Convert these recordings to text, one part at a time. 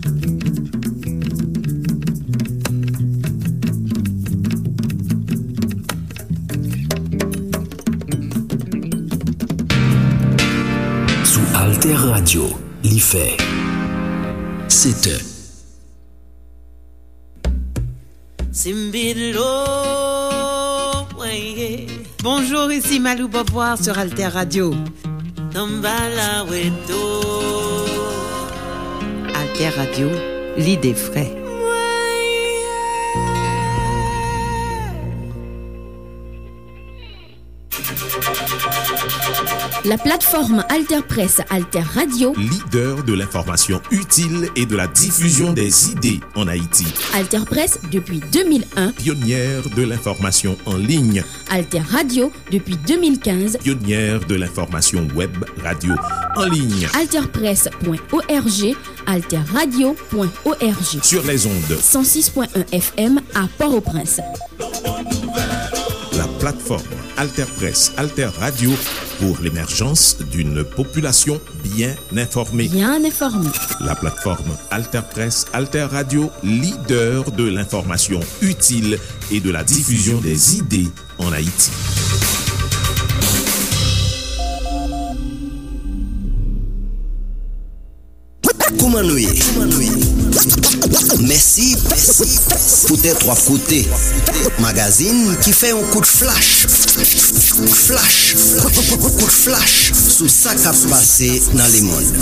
Alter Radio, l'IFE. C'était Bonjour, ici Malou Boboir sur Alter Radio. Alter Radio, l'idée frais. La plateforme Alter Press, Alter Radio, leader de l'information utile et de la diffusion des idées en Haïti. Alter Press depuis 2001, pionnière de l'information en ligne. Alter Radio depuis 2015, pionnière de l'information web radio en ligne. Alterpress.org, alterradio.org. Sur les ondes 106.1 FM à Port-au-Prince. La plateforme Alter Press, Alter Radio pour l'émergence d'une population bien informée. Bien informée. La plateforme Alter Press, Alter Radio, leader de l'information utile et de la diffusion des idées en Haïti. Koumanouye. Merci pour tes trois côtés. Magazine qui fait un coup de flash. Coup de flash sous ça qui a passé dans le monde.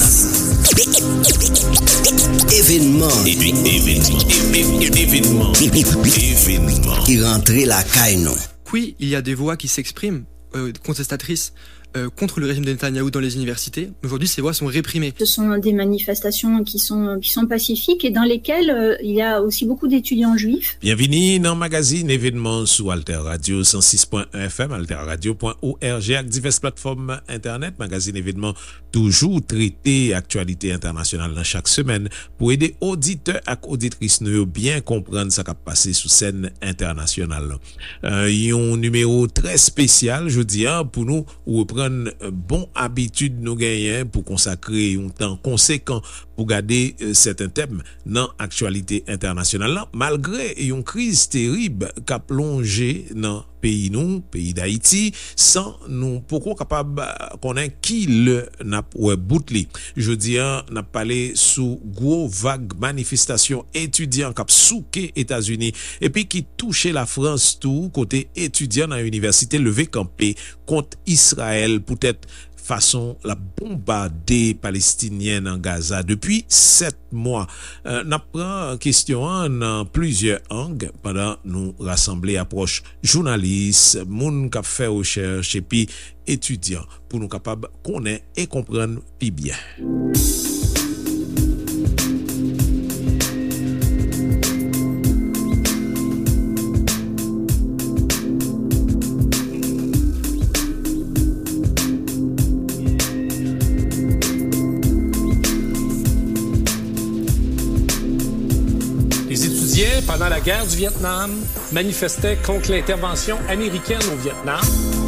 Événement. Qui rentrait la caille, non? Oui, il y a des voix qui s'expriment, contestatrices, contre le régime de Netanyahou dans les universités. Aujourd'hui, ces voix sont réprimées. Ce sont des manifestations qui sont pacifiques et dans lesquelles il y a aussi beaucoup d'étudiants juifs. Bienvenue dans le magazine événement sous Alter Radio 106.1 FM, alterradio.org avec diverses plateformes internet. Magazine événement toujours traité actualité internationale dans chaque semaine pour aider auditeurs et auditrices nous bien comprendre ce qui a passé sous scène internationale. Un numéro très spécial, je dis, pour nous reprendre bon habitude nous gagner pour consacrer un temps conséquent pour garder certains thèmes dans l'actualité internationale là, malgré une crise terrible qui a plongé dans pays d'Haïti sans nous pourquoi capable connaître qui le n'a boutli. Je dis n'a parlé sous gros vague manifestation étudiants qui a souqué États-Unis et puis qui touchait la France tout côté étudiants dans l'université levé campé contre Israël peut-être façon la bombarder palestinienne en Gaza depuis 7 mois. N'a prend question en plusieurs angles pendant nous rassembler approche journalistes, moun qui fait recherche et puis étudiants pour nous capables connaître et comprendre plus bien. Pendant la guerre du Vietnam, manifestaient contre l'intervention américaine au Vietnam.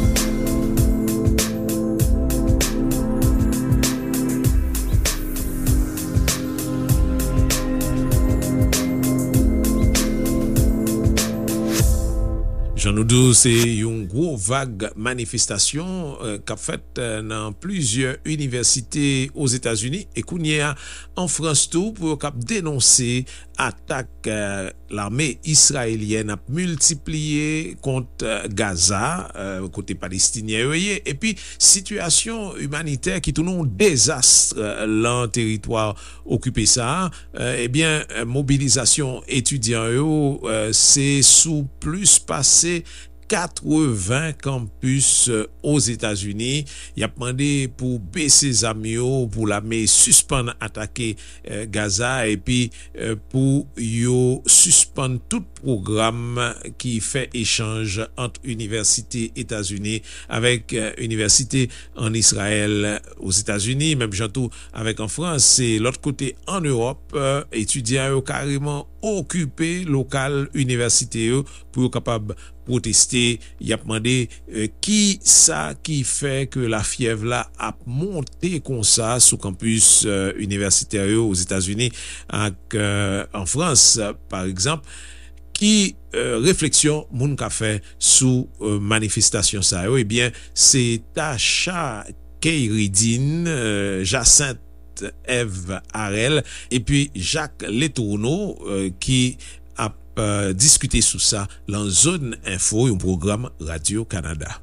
Jean-Noudou, c'est une grosse vague manifestation qu'a fait dans plusieurs universités aux États-Unis et qu'on y a en France tout pour dénoncer attaque l'armée israélienne a multiplié contre Gaza côté palestinien et puis situation humanitaire qui tourne un désastre dans le territoire occupé ça eh bien mobilisation étudiants c'est sous plus passé 80 campus aux États-Unis. Il a demandé pour baisser les amis, pour l'armée suspendre attaquer Gaza et puis pour suspendre tout programme qui fait échange entre universités États-Unis avec universités en Israël aux États-Unis, même surtout avec en France. C'est l'autre côté en Europe, étudiants carrément occupé local université pour capable protester, y a demandé qui fait que la fièvre là a monté comme ça sous campus universitaire aux États-Unis en France par exemple. Qui réflexion moun ka fait sous manifestation ça eh bien c'est Tasha Keiridine, Jacinthe Eve Harel et puis Jacques Letourneau qui a discuté sous ça dans Zone Info, un programme Radio-Canada.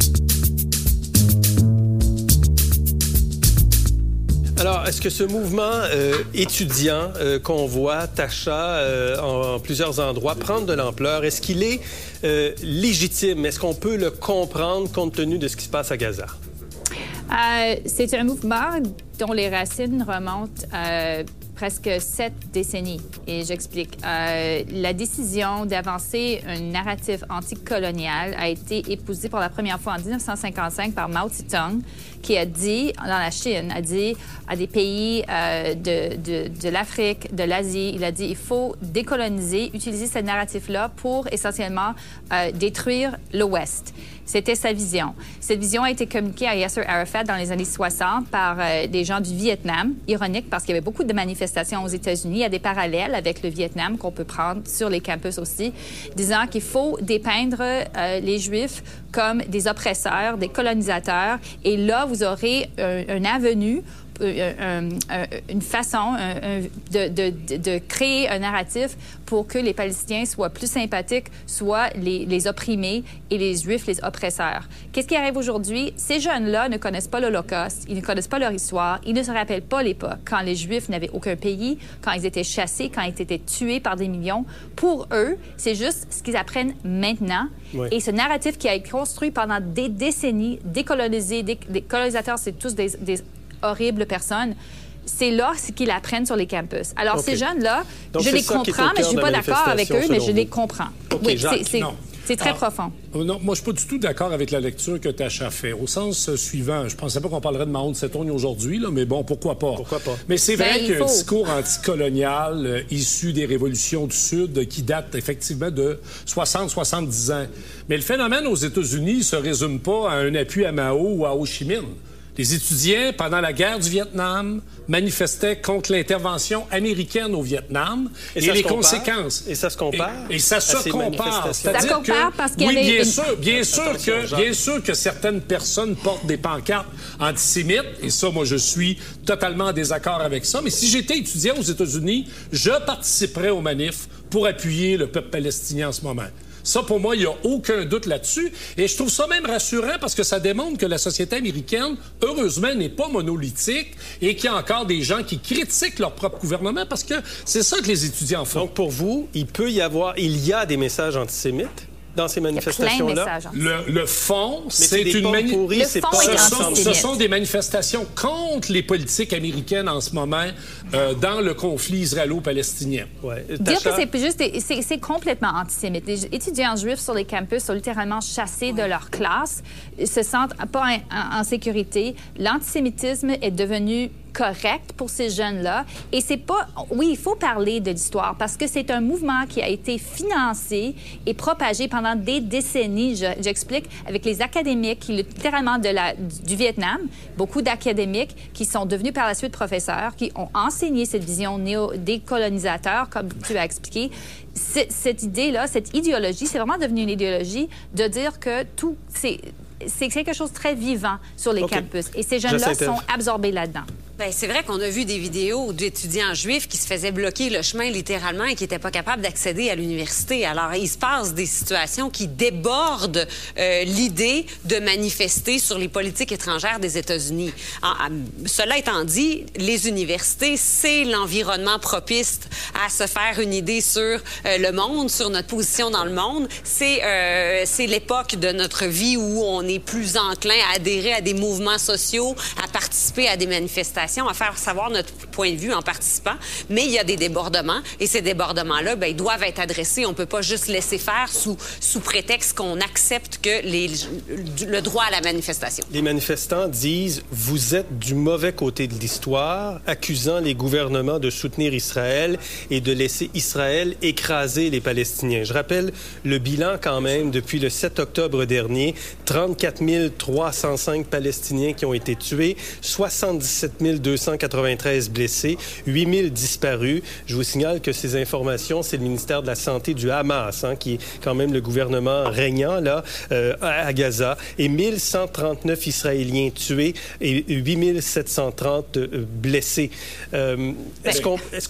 Alors, est-ce que ce mouvement étudiant qu'on voit, Tasha, en plusieurs endroits, prendre de l'ampleur, est-ce qu'il est légitime? Est-ce qu'on peut le comprendre compte tenu de ce qui se passe à Gaza? C'est un mouvement dont les racines remontent presque 7 décennies. Et j'explique. La décision d'avancer un narratif anticolonial a été épousée pour la première fois en 1955 par Mao Tse-tung, qui a dit, dans la Chine, a dit à des pays de l'Afrique, de l'Asie, il a dit il faut décoloniser, utiliser ce narratif-là pour essentiellement détruire l'Ouest. C'était sa vision. Cette vision a été communiquée à Yasser Arafat dans les années 60 par des gens du Vietnam. Ironique parce qu'il y avait beaucoup de manifestations aux États-Unis. Il y a des parallèles avec le Vietnam qu'on peut prendre sur les campus aussi, disant qu'il faut dépeindre les Juifs comme des oppresseurs, des colonisateurs. Et là, vous aurez un avenue, une façon de créer un narratif pour que les Palestiniens soient plus sympathiques, soit les opprimés et les Juifs les oppresseurs. Qu'est-ce qui arrive aujourd'hui? Ces jeunes-là ne connaissent pas l'Holocauste, ils ne connaissent pas leur histoire, ils ne se rappellent pas l'époque quand les Juifs n'avaient aucun pays, quand ils étaient chassés, quand ils étaient tués par des millions. Pour eux, c'est juste ce qu'ils apprennent maintenant. Oui. Et ce narratif qui a été construit pendant des décennies, décolonisé, des colonisateurs, c'est tous des horribles personnes. C'est là ce qu'ils apprennent sur les campus. Alors, ces jeunes-là, je les comprends, mais je ne suis pas d'accord avec eux, mais je les comprends. Okay, oui, c'est très profond. Non, moi, je ne suis pas du tout d'accord avec la lecture que Tasha fait. Au sens suivant, je ne pensais pas qu'on parlerait de Mao Tse-tung aujourd'hui, là, mais bon, pourquoi pas? Pourquoi pas? Mais c'est vrai qu'un discours anticolonial issu des révolutions du Sud qui date effectivement de 60-70 ans. Mais le phénomène aux États-Unis ne se résume pas à un appui à Mao ou à Ho Chi Minh. Les étudiants, pendant la guerre du Vietnam, manifestaient contre l'intervention américaine au Vietnam et les conséquences. Et ça se compare? Et ça se compare. Ça compare parce qu'il y avait... Oui, bien sûr que certaines personnes portent des pancartes antisémites, et ça, moi, je suis totalement en désaccord avec ça. Mais si j'étais étudiant aux États-Unis, je participerais aux manifs pour appuyer le peuple palestinien en ce moment. Ça, pour moi, il n'y a aucun doute là-dessus. Et je trouve ça même rassurant parce que ça démontre que la société américaine, heureusement, n'est pas monolithique et qu'il y a encore des gens qui critiquent leur propre gouvernement parce que c'est ça que les étudiants font. Donc, pour vous, il y a des messages antisémites dans ces manifestations-là? Le fond, c'est une manifestation. Ce sont des manifestations contre les politiques américaines en ce moment dans le conflit israélo-palestinien. Ouais. Dire que c'est juste, c'est complètement antisémite. Les étudiants juifs sur les campus sont littéralement chassés de leur classe, se sentent pas en sécurité. L'antisémitisme est devenu correct pour ces jeunes-là. Et c'est pas... Oui, il faut parler de l'histoire parce que c'est un mouvement qui a été financé et propagé pendant des décennies, j'explique, avec les académiques qui, littéralement du Vietnam, beaucoup d'académiques qui sont devenus par la suite professeurs, qui ont enseigné cette vision néo-décolonisateur, comme tu as expliqué. Cette idée-là, cette idéologie, c'est vraiment devenu une idéologie de dire que tout... C'est quelque chose de très vivant sur les campus. Et ces jeunes-là sont absorbés là-dedans. Bien, c'est vrai qu'on a vu des vidéos d'étudiants juifs qui se faisaient bloquer le chemin littéralement et qui n'étaient pas capables d'accéder à l'université. Alors, il se passe des situations qui débordent l'idée de manifester sur les politiques étrangères des États-Unis. Cela étant dit, les universités, c'est l'environnement propice à se faire une idée sur le monde, sur notre position dans le monde. C'est l'époque de notre vie où on est plus enclin à adhérer à des mouvements sociaux, à participer à des manifestations. manifestation, à faire savoir notre point de vue en participant, mais il y a des débordements et ces débordements-là, ils doivent être adressés. On ne peut pas juste laisser faire sous prétexte qu'on accepte que le droit à la manifestation. Les manifestants disent « Vous êtes du mauvais côté de l'histoire », accusant les gouvernements de soutenir Israël et de laisser Israël écraser les Palestiniens. Je rappelle le bilan quand même depuis le 7 octobre dernier, 34 305 Palestiniens qui ont été tués, 77 293 blessés, 8 000 disparus. Je vous signale que ces informations, c'est le ministère de la Santé du Hamas, qui est quand même le gouvernement régnant là, à Gaza, et 1139 Israéliens tués et 8 730 blessés. Est-ce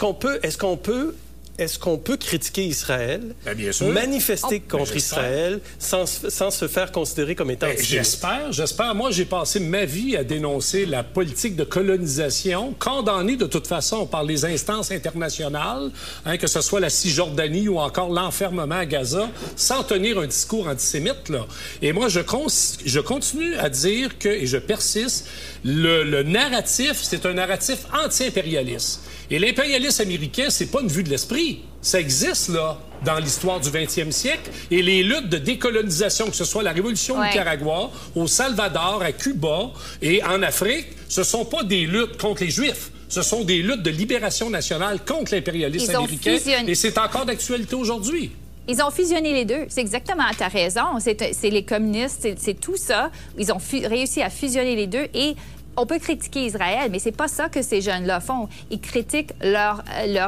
qu'on peut critiquer Israël, bien sûr, manifester contre Israël sans se faire considérer comme étant antisioniste? J'espère. Moi, j'ai passé ma vie à dénoncer la politique de colonisation, condamnée de toute façon par les instances internationales, que ce soit la Cisjordanie ou encore l'enfermement à Gaza, sans tenir un discours antisémite, là. Et moi, je continue à dire et je persiste, le narratif, c'est un narratif anti-impérialiste. Et l'impérialisme américain, c'est pas une vue de l'esprit. Ça existe, là, dans l'histoire du 20e siècle. Et les luttes de décolonisation, que ce soit la Révolution au Nicaragua, au Salvador, à Cuba et en Afrique, ce sont pas des luttes contre les Juifs. Ce sont des luttes de libération nationale contre l'impérialisme américain. Et c'est encore d'actualité aujourd'hui. Ils ont fusionné les deux. C'est exactement, t'as raison. C'est les communistes, c'est tout ça. Ils ont réussi à fusionner les deux et on peut critiquer Israël, mais c'est pas ça que ces jeunes-là font. Ils critiquent leurs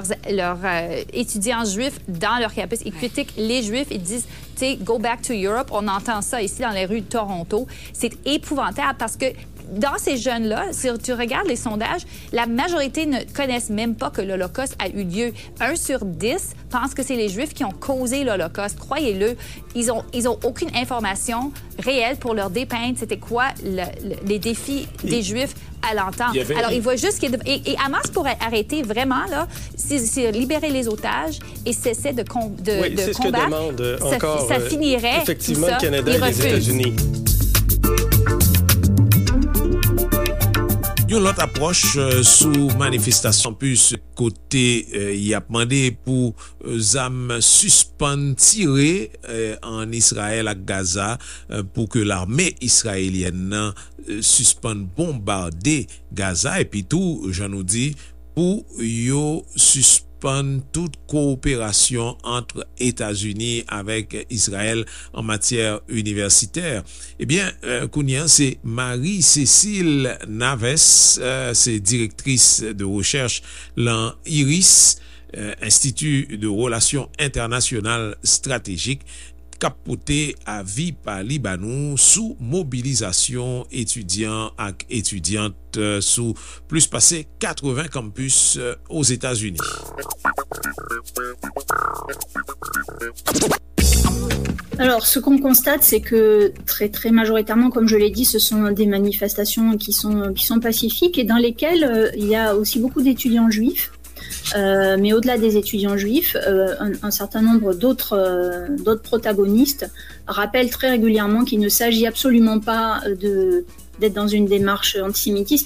étudiants juifs dans leur campus. Ils critiquent les Juifs. Ils disent, tu sais, go back to Europe. On entend ça ici dans les rues de Toronto. C'est épouvantable parce que dans ces jeunes-là, si tu regardes les sondages, la majorité ne connaissent même pas que l'Holocauste a eu lieu. 1 sur 10 pense que c'est les Juifs qui ont causé l'Holocauste. Croyez-le, ils ont aucune information réelle pour leur dépeindre c'était quoi les défis des Juifs à l'entendre. Alors, ils voient juste qu'il y a... Et Hamas pourrait arrêter vraiment, là, c'est libérer les otages et cesser de combattre. C'est ce que demande encore ça finirait, effectivement, ça, le Canada et les États-Unis. Yon lot approche sou manifestasyon plus kote y ap mande pou zam suspend tire en Israel ak Gaza pou ke l'armée israélienne nan suspend bombarde Gaza epi tou, jan nou di, pou yo suspend toute coopération entre États-Unis avec Israël en matière universitaire. Eh bien, Kounian, c'est Marie-Cécile Naves, c'est directrice de recherche dans IRIS, Institut de Relations Internationales Stratégiques, capoté à vie par Libanon sous mobilisation étudiants et étudiantes sous plus passé 80 campus aux États-Unis. Alors, ce qu'on constate, c'est que très, très majoritairement, comme je l'ai dit, ce sont des manifestations qui sont pacifiques et dans lesquelles il y a aussi beaucoup d'étudiants juifs. Mais au-delà des étudiants juifs, un certain nombre d'autres protagonistes rappellent très régulièrement qu'il ne s'agit absolument pas d'être dans une démarche antisémite.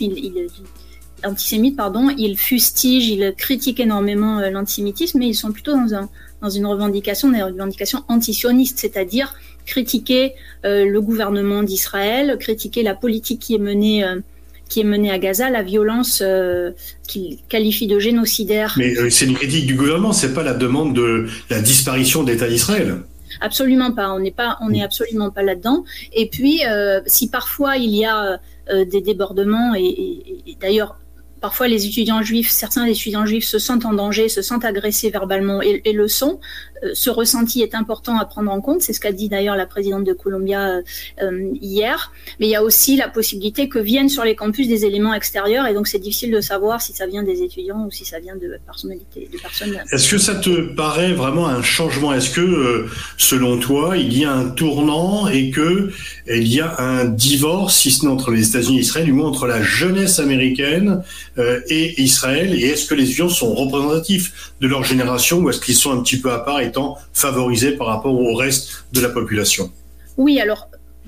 Ils fustigent, ils critiquent énormément l'antisémitisme, mais ils sont plutôt dans une revendication antisioniste, c'est-à-dire critiquer le gouvernement d'Israël, critiquer la politique qui est menée à Gaza, la violence qu'il qualifie de génocidaire. Mais c'est une critique du gouvernement, c'est pas la demande de la disparition de l'État d'Israël. Absolument pas, on n'est absolument pas là-dedans. Et puis, si parfois il y a des débordements, et d'ailleurs, parfois certains étudiants juifs se sentent en danger, se sentent agressés verbalement et le sont. Ce ressenti est important à prendre en compte, c'est ce qu'a dit d'ailleurs la présidente de Columbia hier, mais il y a aussi la possibilité que viennent sur les campus des éléments extérieurs et donc c'est difficile de savoir si ça vient des étudiants ou si ça vient de personnalités, de personnes. Est-ce que ça te paraît vraiment un changement? Est-ce que, selon toi, il y a un tournant et que il y a un divorce, si ce n'est entre les États-Unis et Israël, du moins entre la jeunesse américaine et Israël, et est-ce que les étudiants sont représentatifs de leur génération ou est-ce qu'ils sont un petit peu à part étant favorisés par rapport au reste de la population? Oui, alors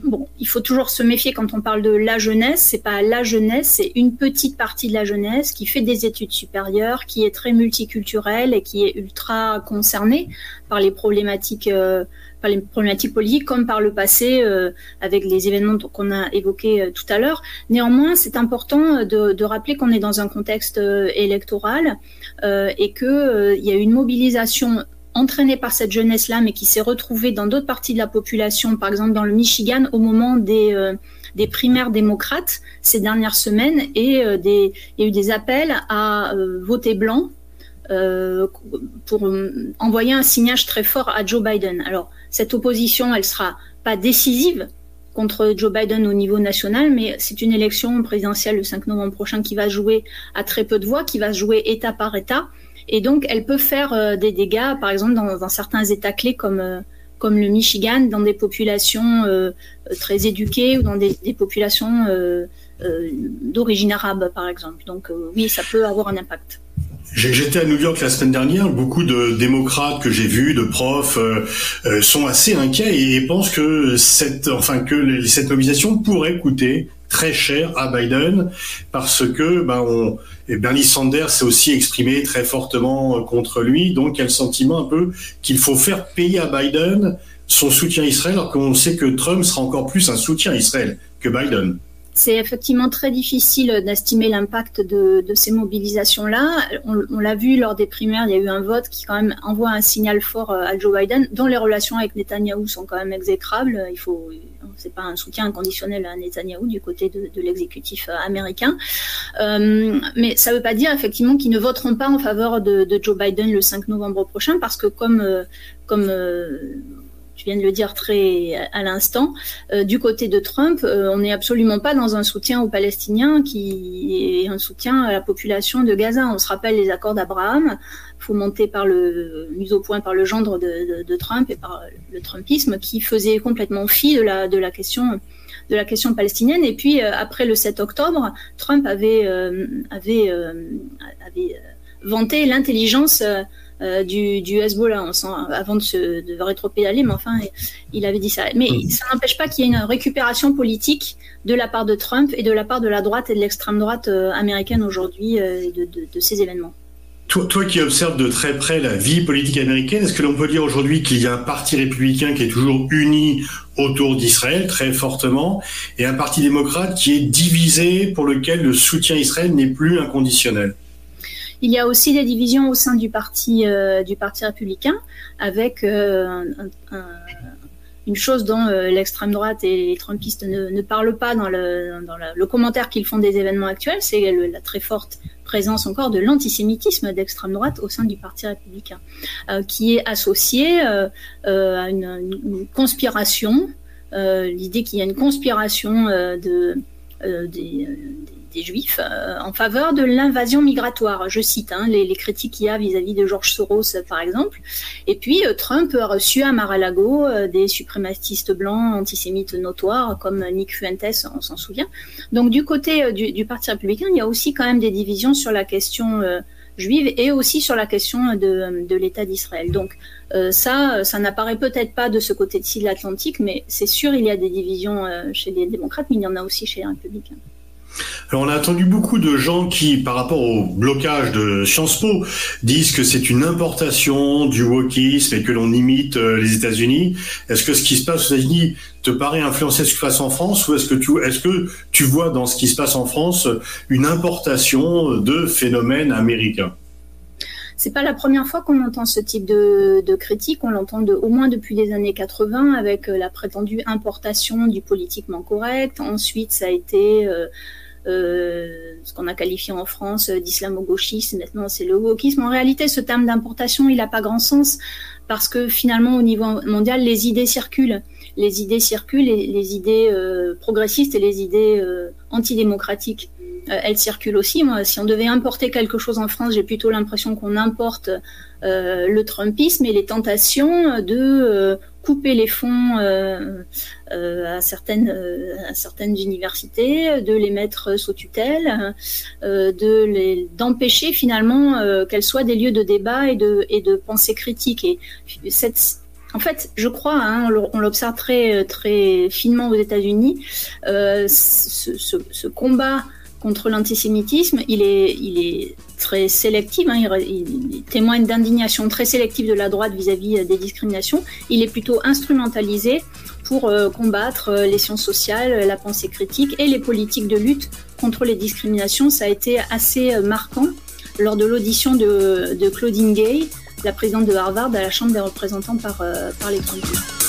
bon, il faut toujours se méfier quand on parle de la jeunesse. C'est pas la jeunesse, c'est une petite partie de la jeunesse qui fait des études supérieures, qui est très multiculturelle et qui est ultra concernée par les problématiques politiques, comme par le passé avec les événements qu'on a évoqués tout à l'heure. Néanmoins, c'est important de rappeler qu'on est dans un contexte électoral et qu'il y a une mobilisation entraînée par cette jeunesse-là, mais qui s'est retrouvée dans d'autres parties de la population, par exemple dans le Michigan, au moment des primaires démocrates ces dernières semaines, et il y a eu des appels à voter blanc pour envoyer un signal très fort à Joe Biden. Alors, cette opposition, elle sera pas décisive contre Joe Biden au niveau national, mais c'est une élection présidentielle le 5 novembre prochain qui va se jouer à très peu de voix, qui va se jouer État par État. Et donc, elle peut faire des dégâts, par exemple, dans certains États clés comme le Michigan, dans des populations très éduquées ou dans des populations d'origine arabe, par exemple. Donc, oui, ça peut avoir un impact. J'étais à New York la semaine dernière. Beaucoup de démocrates que j'ai vus, de profs, sont assez inquiets et pensent que cette mobilisation pourrait coûter très cher à Biden parce que Bernie Sanders s'est aussi exprimé très fortement contre lui. Donc, il y a le sentiment un peu qu'il faut faire payer à Biden son soutien à Israël, alors qu'on sait que Trump sera encore plus un soutien à Israël que Biden. C'est effectivement très difficile d'estimer l'impact de ces mobilisations-là. On l'a vu lors des primaires, il y a eu un vote qui quand même envoie un signal fort à Joe Biden, dont les relations avec Netanyahou sont quand même exécrables. C'est pas un soutien inconditionnel à Netanyahou du côté de l'exécutif américain. Mais ça veut pas dire effectivement qu'ils ne voteront pas en faveur de Joe Biden le 5 novembre prochain, parce que comme tu viens de le dire très à l'instant, du côté de Trump, on n'est absolument pas dans un soutien aux Palestiniens qui est un soutien à la population de Gaza. On se rappelle les accords d'Abraham, fomentés mis au point par le gendre de Trump et par le Trumpisme, qui faisait complètement fi de la question palestinienne. Et puis, après le 7 octobre, Trump avait vanté l'intelligence du Hezbollah, avant de rétropédaler, mais enfin, il avait dit ça. Mais ça n'empêche pas qu'il y ait une récupération politique de la part de Trump et de la part de la droite et de l'extrême droite américaine aujourd'hui de ces événements. Toi qui observes de très près la vie politique américaine, est-ce que l'on peut dire aujourd'hui qu'il y a un parti républicain qui est toujours uni autour d'Israël très fortement et un parti démocrate qui est divisé, pour lequel le soutien à Israël n'est plus inconditionnel? Il y a aussi des divisions au sein du parti républicain, avec une chose dont l'extrême droite et les trumpistes ne parlent pas dans le commentaire qu'ils font des événements actuels, c'est la très forte présence encore de l'antisémitisme d'extrême droite au sein du parti républicain, qui est associé à une conspiration, l'idée qu'il y a une conspiration des Juifs en faveur de l'invasion migratoire. Je cite les critiques qu'il y a vis-à-vis de George Soros, par exemple. Et puis, Trump a reçu à Mar-a-Lago des suprématistes blancs antisémites notoires, comme Nick Fuentes, on s'en souvient. Donc, du côté du Parti républicain, il y a aussi quand même des divisions sur la question juive et aussi sur la question de l'État d'Israël. Donc, ça n'apparaît peut-être pas de ce côté-ci de l'Atlantique, mais c'est sûr, il y a des divisions chez les démocrates, mais il y en a aussi chez les républicains. Alors, on a entendu beaucoup de gens qui, par rapport au blocage de Sciences Po, disent que c'est une importation du wokisme et que l'on imite les États-Unis. Est-ce que ce qui se passe aux États-Unis te paraît influencer ce qui se passe en France, ou est-ce que tu vois dans ce qui se passe en France une importation de phénomènes américains? C'est pas la première fois qu'on entend ce type de critique. On l'entend au moins depuis les années 80 avec la prétendue importation du politiquement correct. Ensuite, ça a été ce qu'on a qualifié en France d'islamo-gauchisme. Maintenant, c'est le wokisme. En réalité, ce terme d'importation, il n'a pas grand sens parce que finalement, au niveau mondial, les idées circulent. Les idées progressistes et les idées antidémocratiques. Elle circule aussi. Moi, si on devait importer quelque chose en France, j'ai plutôt l'impression qu'on importe le trumpisme et les tentations de couper les fonds à certaines universités, de les mettre sous tutelle, d'empêcher finalement qu'elles soient des lieux de débat et de pensée critique. Et En fait, je crois, on l'observe très, très finement aux États-Unis, ce combat contre l'antisémitisme, il est très sélectif, il témoigne d'indignation très sélective de la droite vis-à-vis des discriminations. Il est plutôt instrumentalisé pour combattre les sciences sociales, la pensée critique et les politiques de lutte contre les discriminations. Ça a été assez marquant lors de l'audition de Claudine Gay, la présidente de Harvard, à la Chambre des représentants par les Trump.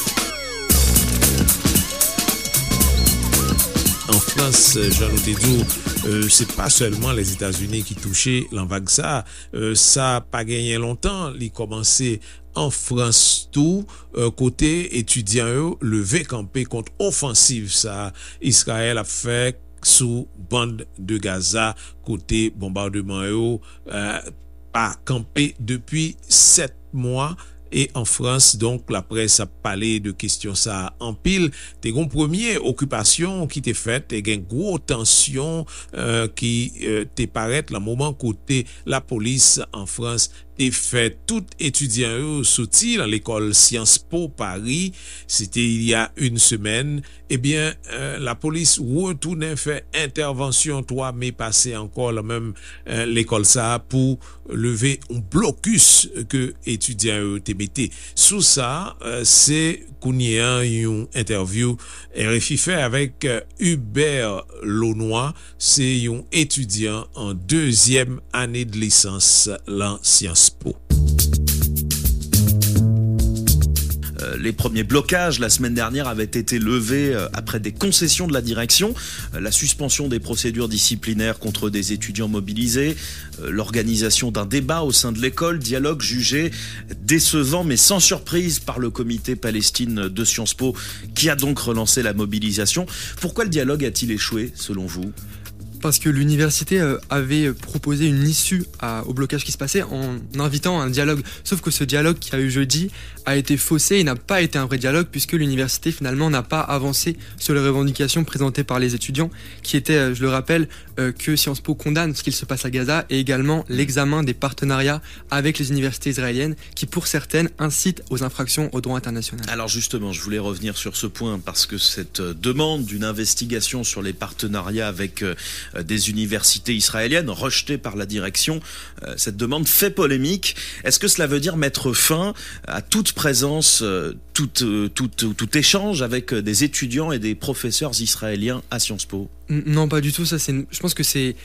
En France, Jean Otedou, c'est pas seulement les États-Unis qui touchaient l'envague ça. Ça a pas gagné longtemps. Il commençait en France tout, côté étudiants levé campé contre offensive ça. Israël a fait sous bande de Gaza, côté bombardement pas campé depuis 7 mois. Et en France, donc, la presse a parlé de questions ça en pile. T'es gon premier occupation qui t'est faite, t'es gen gros tension qui t'est paraît la moment côté la police en France t'est fait tout étudiant sorti dans l'école Sciences Po Paris. C'était il y a une semaine. Eh bien, la police retournait fait intervention 3 mai passé encore la même l'école ça pour lever un blocus que étudiants t'es metté. Sous ça, c'est qu'on y a une interview RFI fait avec Hubert Launois, c'est un étudiant en 2e année de licence en Sciences Po. Les premiers blocages la semaine dernière avaient été levés après des concessions de la direction, la suspension des procédures disciplinaires contre des étudiants mobilisés, l'organisation d'un débat au sein de l'école, dialogue jugé décevant mais sans surprise par le comité Palestine de Sciences Po qui a donc relancé la mobilisation. Pourquoi le dialogue a-t-il échoué selon vous ? Parce que l'université avait proposé une issue au blocage qui se passait en invitant un dialogue. Sauf que ce dialogue qui a eu jeudi a été faussé et n'a pas été un vrai dialogue puisque l'université finalement n'a pas avancé sur les revendications présentées par les étudiants qui étaient, je le rappelle, que Sciences Po condamne ce qu'il se passe à Gaza et également l'examen des partenariats avec les universités israéliennes qui pour certaines incitent aux infractions au droit international. Alors justement, je voulais revenir sur ce point parce que cette demande d'une investigation sur les partenariats avec des universités israéliennes rejetées par la direction, cette demande fait polémique. Est-ce que cela veut dire mettre fin à toute présence, tout échange avec des étudiants et des professeurs israéliens à Sciences Po ? Non, pas du tout. Je pense que c'est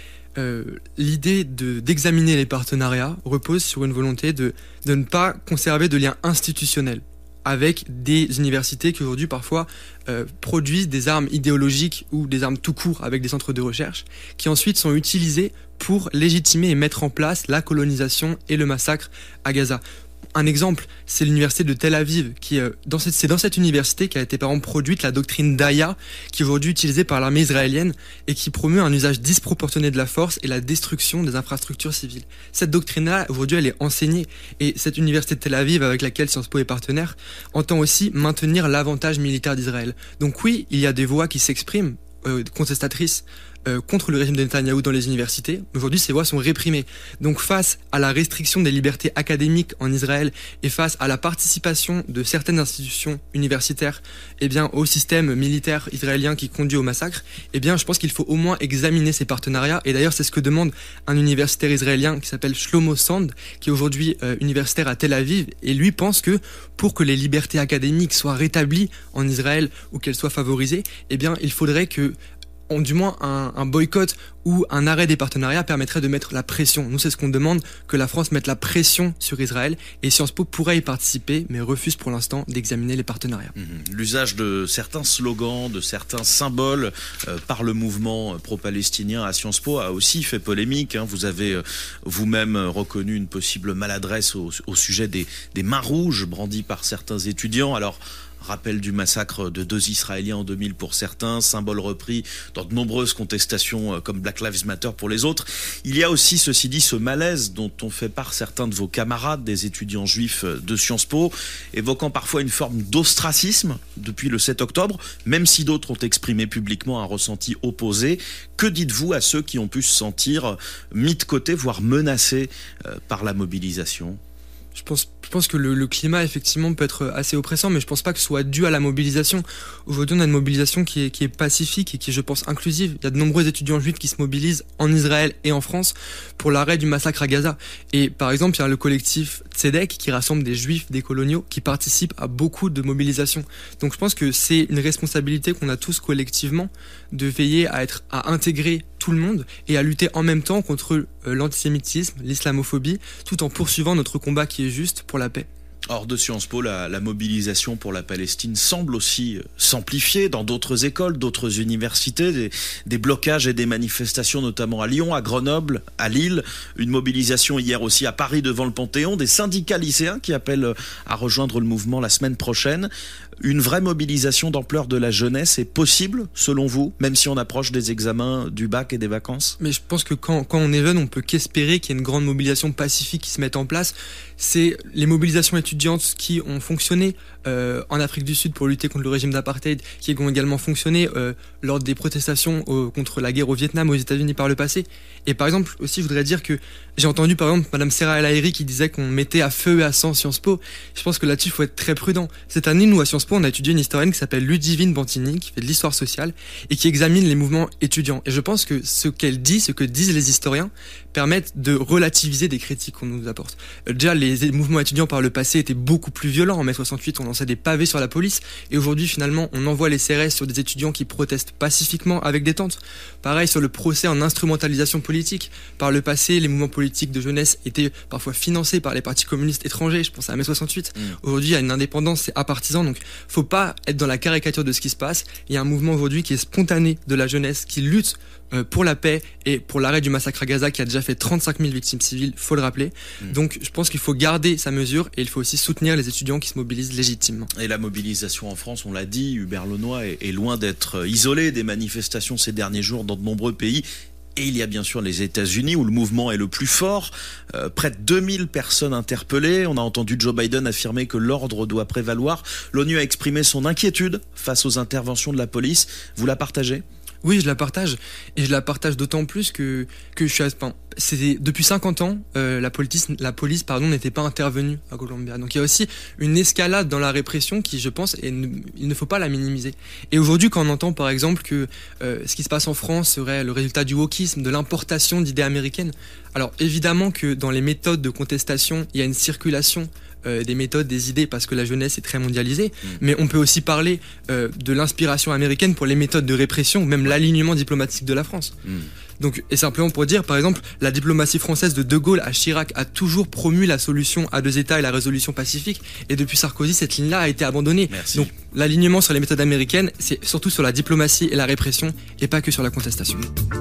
l'idée d'examiner les partenariats repose sur une volonté de ne pas conserver de liens institutionnels avec des universités qui aujourd'hui parfois produisent des armes idéologiques ou des armes tout court avec des centres de recherche qui ensuite sont utilisées pour légitimer et mettre en place la colonisation et le massacre à Gaza. Un exemple, c'est l'université de Tel Aviv, c'est dans cette université qu'a été par exemple produite la doctrine Daya, qui est aujourd'hui utilisée par l'armée israélienne et qui promeut un usage disproportionné de la force et la destruction des infrastructures civiles. Cette doctrine-là, aujourd'hui, elle est enseignée et cette université de Tel Aviv, avec laquelle Sciences Po est partenaire, entend aussi maintenir l'avantage militaire d'Israël. Donc oui, il y a des voix qui s'expriment, contestatrices, contre le régime de Netanyahou dans les universités. Aujourd'hui, ces voix sont réprimées. Donc, face à la restriction des libertés académiques en Israël et face à la participation de certaines institutions universitaires, au système militaire israélien qui conduit au massacre, je pense qu'il faut au moins examiner ces partenariats. Et d'ailleurs, c'est ce que demande un universitaire israélien qui s'appelle Shlomo Sand, qui est aujourd'hui universitaire à Tel Aviv. Et lui pense que pour que les libertés académiques soient rétablies en Israël ou qu'elles soient favorisées, il faudrait que du moins un boycott ou un arrêt des partenariats permettrait de mettre la pression. Nous, c'est ce qu'on demande, que la France mette la pression sur Israël et Sciences Po pourrait y participer, mais refuse pour l'instant d'examiner les partenariats. L'usage de certains slogans, de certains symboles par le mouvement pro-palestinien à Sciences Po a aussi fait polémique. Vous avez vous-même reconnu une possible maladresse au sujet des mains rouges brandies par certains étudiants. Alors, rappel du massacre de 2 Israéliens en 2000 pour certains, symbole repris dans de nombreuses contestations comme Black Lives Matter pour les autres. Il y a aussi, ceci dit, ce malaise dont ont fait part certains de vos camarades, des étudiants juifs de Sciences Po, évoquant parfois une forme d'ostracisme depuis le 7 octobre, même si d'autres ont exprimé publiquement un ressenti opposé. Que dites-vous à ceux qui ont pu se sentir mis de côté, voire menacés par la mobilisation ? Je pense Je pense que le climat, effectivement, peut être assez oppressant, mais je pense pas que ce soit dû à la mobilisation. Aujourd'hui, on a une mobilisation qui est pacifique et qui est, je pense, inclusive. Il y a de nombreux étudiants juifs qui se mobilisent en Israël et en France pour l'arrêt du massacre à Gaza. Et par exemple, il y a le collectif Tzedek qui rassemble des juifs décoloniaux qui participent à beaucoup de mobilisations. Donc je pense que c'est une responsabilité qu'on a tous collectivement de veiller à intégrer tout le monde et à lutter en même temps contre l'antisémitisme, l'islamophobie, tout en poursuivant notre combat qui est juste pour la paix. Hors de Sciences Po, la mobilisation pour la Palestine semble aussi s'amplifier dans d'autres écoles, d'autres universités, des blocages et des manifestations notamment à Lyon, à Grenoble, à Lille, une mobilisation hier aussi à Paris devant le Panthéon, des syndicats lycéens qui appellent à rejoindre le mouvement la semaine prochaine. Une vraie mobilisation d'ampleur de la jeunesse est possible, selon vous, même si on approche des examens du bac et des vacances? Mais je pense que quand on est jeune, on peut qu'espérer qu'il y ait une grande mobilisation pacifique qui se mette en place. C'est les mobilisations étudiantes qui ont fonctionné en Afrique du Sud pour lutter contre le régime d'apartheid, qui ont également fonctionné lors des protestations contre la guerre au Vietnam aux États-Unis par le passé. Et par exemple, aussi, je voudrais dire que j'ai entendu par exemple Madame Serra El Haïry qui disait qu'on mettait à feu et à sang Sciences Po. Je pense que là-dessus, il faut être très prudent. Cette année, nous, à Sciences Po, on a étudié une historienne qui s'appelle Ludivine Bantini, qui fait de l'histoire sociale et qui examine les mouvements étudiants. Et je pense que ce qu'elle dit, ce que disent les historiens, permettent de relativiser des critiques qu'on nous apporte. Déjà, les mouvements étudiants par le passé étaient beaucoup plus violents. En mai 68, on lançait des pavés sur la police. Et aujourd'hui, finalement, on envoie les CRS sur des étudiants qui protestent pacifiquement avec des tentes. Pareil sur le procès en instrumentalisation politique. Par le passé, les mouvements politiques de jeunesse étaient parfois financés par les partis communistes étrangers. Je pense à mai 68. Aujourd'hui, il y a une indépendance, c'est apartisan. Donc, faut pas être dans la caricature de ce qui se passe. Il y a un mouvement aujourd'hui qui est spontané de la jeunesse, qui lutte pour la paix et pour l'arrêt du massacre à Gaza qui a déjà fait 35 000 victimes civiles, faut le rappeler. Donc je pense qu'il faut garder sa mesure et il faut aussi soutenir les étudiants qui se mobilisent légitimement. Et la mobilisation en France, on l'a dit, Hubert Lenoy est loin d'être isolé des manifestations ces derniers jours dans de nombreux pays. Et il y a bien sûr les États-Unis où le mouvement est le plus fort. Près de 2000 personnes interpellées. On a entendu Joe Biden affirmer que l'ordre doit prévaloir. L'ONU a exprimé son inquiétude face aux interventions de la police. Vous la partagez ? Oui, je la partage. Et je la partage d'autant plus que je suis depuis 50 ans, la police, n'était pas intervenue à Columbia. Donc il y a aussi une escalade dans la répression qui, je pense, il ne faut pas la minimiser. Et aujourd'hui, quand on entend par exemple que ce qui se passe en France serait le résultat du wokisme, de l'importation d'idées américaines, alors évidemment que dans les méthodes de contestation, il y a une circulation des méthodes, des idées, parce que la jeunesse est très mondialisée, mais on peut aussi parler de l'inspiration américaine pour les méthodes de répression, même l'alignement diplomatique de la France. Donc, et simplement pour dire, par exemple, la diplomatie française de Gaulle à Chirac a toujours promu la solution à deux États et la résolution pacifique, et depuis Sarkozy, cette ligne-là a été abandonnée. Merci. Donc, l'alignement sur les méthodes américaines, c'est surtout sur la diplomatie et la répression, et pas que sur la contestation.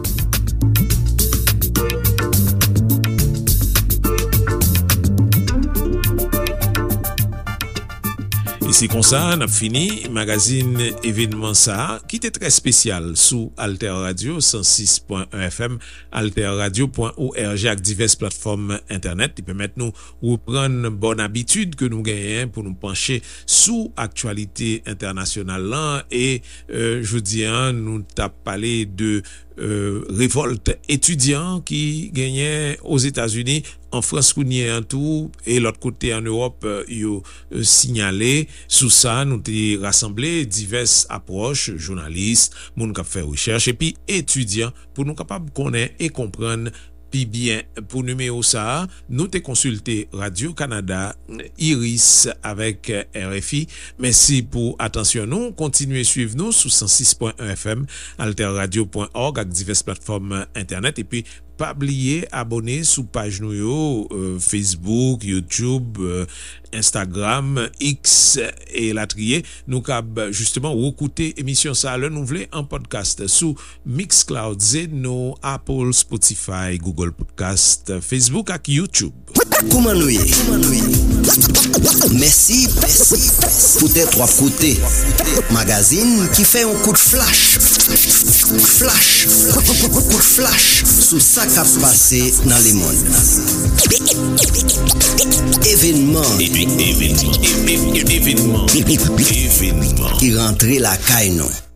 Et c'est comme ça, on a fini magazine événement ça, qui était très spécial sous Alter Radio 106.1 FM, alterradio.org avec diverses plateformes internet qui permettent nous reprendre bonne habitude que nous gagnons pour nous pencher sous actualité internationale là. Et je vous dis, nous t'as parlé de révolte étudiant qui gagnait aux États-Unis, en France kounye en tout, et l'autre côté en Europe, yo signalé. Sous ça, nous t'ai rassemblé diverses approches, journalistes, moun kap fait recherche, et puis étudiants, pour nous capables connaître et comprendre. Puis bien, pour numéro ça, nous t'ai consulté Radio-Canada, Iris avec RFI. Merci pour attention nous. Continuez suivre nous sous 106.1 FM, alterradio.org avec diverses plateformes internet. Et puis, pas oublier abonner sous page nous Facebook, YouTube, Instagram, X et la trier. Nous cab justement recouter émission ça le nouvelé en podcast sous Mixcloud, Zeno, Apple, Spotify, Google Podcast, Facebook et YouTube. Koumanouye. Merci pour tes trois côtés. Magazine qui fait un coup de flash. Coup de flash sur ça qui a passé dans le monde. Événement qui rentrait la caille non.